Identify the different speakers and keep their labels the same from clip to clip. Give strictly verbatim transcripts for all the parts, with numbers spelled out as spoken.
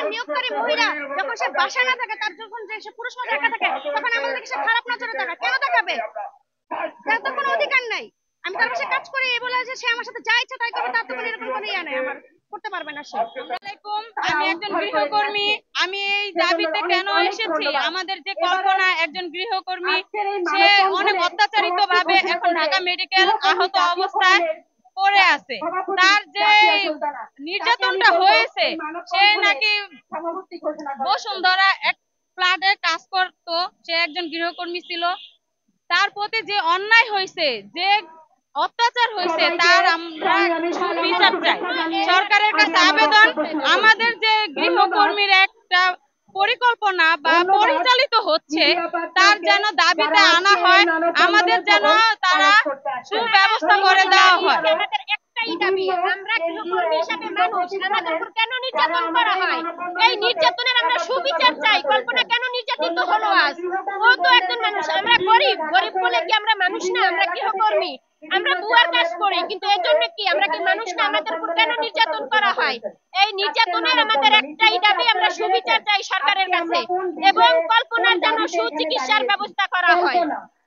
Speaker 1: নিয়োগকারী মহিলা যখন সে বাসায় না থাকে, তার যখন যে সে পুরুষ মানুষ একা থাকে, তখন আমাদেরকে সে খারাপ নজরে তাকায়। কেন তাকাবে? তার তো কোনো অধিকার নাই। আমি তার বাসায় কাজ করি এই বলে যে সে আমার সাথে যা ইচ্ছা তাই করবে, তার তো কোনো এরকম কোনো ইয়া নাই। আমার করতে পারবে না সে।
Speaker 2: আসসালামাইকুম, আমি একজন গৃহকর্মী। আমি এই দাবিতে কেন এসেছি, আমাদের যে কল্পনা একজন গৃহকর্মী, সে অনেক অত্যাচারিত ভাবে এখন ঢাকা মেডিকেল আহত অবস্থায় পড়ে আছে। তার যে নির্যাতনটা হয়েছে, সে নাকি বসুন্ধরা এক ফ্ল্যাটে কাজ করত, সে একজন গৃহকর্মী ছিল। তার প্রতি যে অন্যায় হয়েছে, যে অত্যাচার হয়েছে, তার আমরা বিচার চাই। সরকারের কাছে আবেদন, আমাদের যে গৃহকর্মীর একটা পরিকল্পনা বা পরিচালিত হচ্ছে, তার যেন দাবিতে আনা হয়, আমাদের যেন তারা সুব্যবস্থা করে দেওয়া হয়।
Speaker 1: আমাদের একটাই দাবি, আমরা গৃহকর্মী হিসেবে মানুষ, আমাদের উপর কেন নির্যাতন করা হয়, এই নির্যাতনের আমরা সুবিচার চাই। কল্পনা কেন নির্যাতিত হলো আজ? ও তো একজন মানুষ। আমরা গরিব, গরিব বলে কি আমরা মানুষ না? আমরা গৃহকর্মী, আমরা বুয়ার কাজ করি, কিন্তু এর জন্য কি আমরা কি মানুষ না? আমাদের উপর কেন নির্যাতন করা হয়? এই নির্যাতনের আমাদের একটাই দাবি, আমরা সুবিচার চাই সরকারের কাছে, এবং কল্পনার যেন সুচিকিৎসার ব্যবস্থা করা হয়।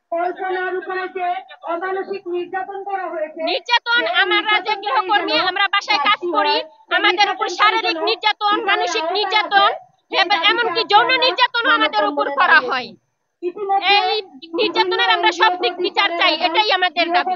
Speaker 1: নির্যাতন, আমরা যে গৃহকর্মী, আমরা বাসায় কাজ করি, আমাদের উপর শারীরিক নির্যাতন, মানসিক নির্যাতন, এমনকি যৌন নির্যাতন আমাদের উপর করা হয়। এই নির্যাতনের আমরা সঠিক বিচার চাই, এটাই আমাদের দাবি।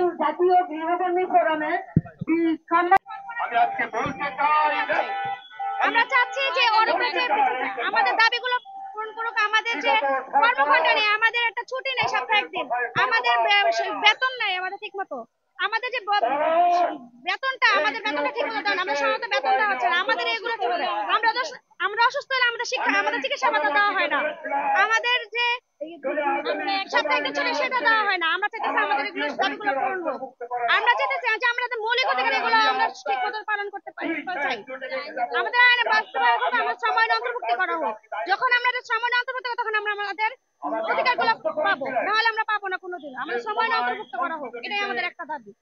Speaker 1: আমরা চাচ্ছি যে ওর উপরে যে আমাদের দাবিগুলো পূরণ করুক। আমাদের যে কর্মঘণ্টা নেই, আমাদের একটা ছুটি নেই সপ্তাহে একদিন, আমাদের বেতন নাই আমাদের ঠিক মতো, আমাদের যে বেতনটা আমাদের বেতনটা ঠিক মতো দেন, আমরা সময় মতো বেতন দেওয়া হচ্ছে না, আমাদের এগুলো চলবে। আমরা আমরা অসুস্থ হলে আমাদের শিক্ষা আমাদের চিকিৎসা ভাতা দেওয়া হয় না, আমাদের যে সপ্তাহে একদিন ছুটি সেটা দেওয়া হয় না। আমরা চাইতেছি আমাদের এগুলো দাবিগুলো পূরণ হোক। আমরা চাইতেছি যে আমাদের মৌলিক অধিকার এগুলো আমরা ঠিক মতো পালন করতে চাই। আমাদের আইনে বাস্তবায়ন হবে, আমাদের শ্রম অন্তর্ভুক্তি করা হোক। যখন আমরা শ্রম অন্তর্ভুক্ত করব, তখন আমরা আমাদের অধিকারগুলো পাবো, নাহলে আমরা পাবো না কোনোদিন। আমাদের শ্রম অন্তর্ভুক্ত করা হোক, এটাই আমাদের একটা দাবি।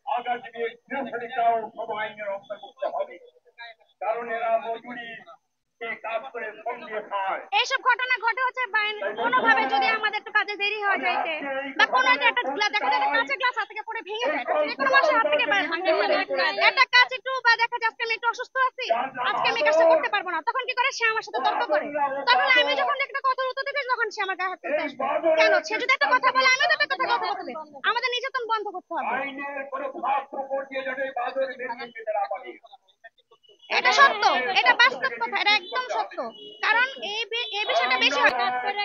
Speaker 1: এইসব ঘটনা ঘটে হচ্ছে কোনোভাবে যদি আমাদের একটু কাজে দেরি হয়ে যাইতে, বা কোনো একটা গ্লাস দেখা যায় কাঁচের গ্লাস হাত থেকে পড়ে ভেঙে যায়, যে কোনো মানুষের হাত থেকে ভাঙতে পারে একটা কাজ, একটু বা দেখা যায় আজকে আমি একটু অসুস্থ আছি, আজকে আমি কাজটা করতে পারবো না, তখন কি করে সে আমার সাথে তর্ক করে। তখন আমি যখন একটা কথা উত্তর দিতে, তখন সে আমার গায়ে হাত তুলতে আসবে। কেন? সে যদি একটা কথা বলে, আমিও তো একটা কথা কথা বলতে, আমাদের নির্যাতন বন্ধ করতে হবে। এটা সত্য, এটা বাস্তব কথা, এটা একদম সত্য। কারণ এই এই বিষয়টা বেশি হয়।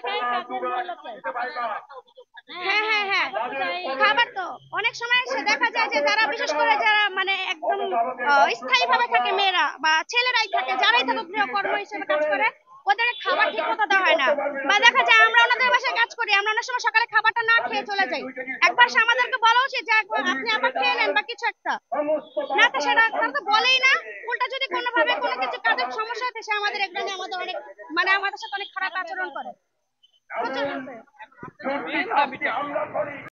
Speaker 1: হ্যাঁ হ্যাঁ হ্যাঁ খাবার তো অনেক সময় সে দেখা যায় যে যারা বিশেষ করে যারা মানে একদম স্থায়ী ভাবে থাকে, মেয়েরা বা ছেলেরাই থাকে, যারাই থাকে গৃহকর্ম হিসেবে কাজ করে, ওদের খাবার ঠিক মতো দেওয়া হয় না। বা দেখা যায় আমরা ওনাদের বাসায় কাজ করি, আমরা অনেক সময় সকালে খাবারটা না খেয়ে চলে যাই। একবার সে আমাদেরকে বলা উচিত যে আপনি আবার খেয়ে নেন বা কিছু একটা, না তো সেটা তারা তো বলেই না। উল্টা যদি কোনোভাবে কোনো কিছু কাজের সমস্যা হতে, সে আমাদের এগুলো নিয়ে আমাদের অনেক মানে আমাদের সাথে অনেক খারাপ আচরণ করে।